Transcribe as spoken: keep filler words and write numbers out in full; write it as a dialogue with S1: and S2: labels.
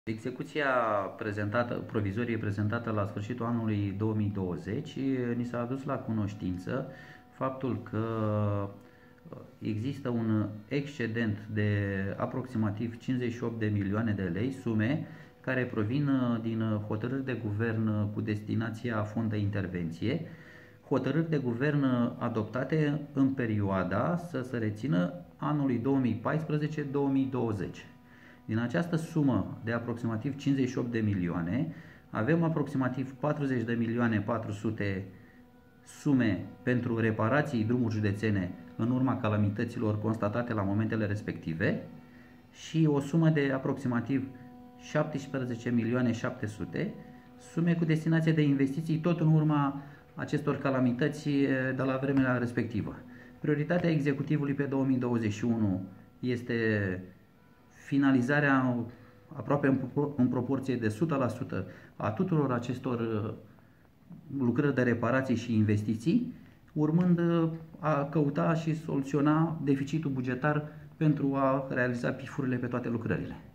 S1: Execuția prezentată, provizorie prezentată la sfârșitul anului două mii douăzeci ni s-a adus la cunoștință faptul că există un excedent de aproximativ cincizeci și opt de milioane de lei, sume care provin din hotărâri de guvern cu destinația fond de intervenție, hotărâri de guvern adoptate în perioada, să se rețină, anului două mii paisprezece două mii douăzeci. Din această sumă de aproximativ cincizeci și opt de milioane, avem aproximativ patruzeci de milioane patru sute sume pentru reparații drumuri județene în urma calamităților constatate la momentele respective și o sumă de aproximativ șaptesprezece milioane șapte sute sume cu destinație de investiții tot în urma acestor calamități de la vremea respectivă. Prioritatea executivului pe două mii douăzeci și unu este finalizarea aproape în proporție de o sută la sută a tuturor acestor lucrări de reparații și investiții, urmând a căuta și soluționa deficitul bugetar pentru a realiza P I F-urile pe toate lucrările.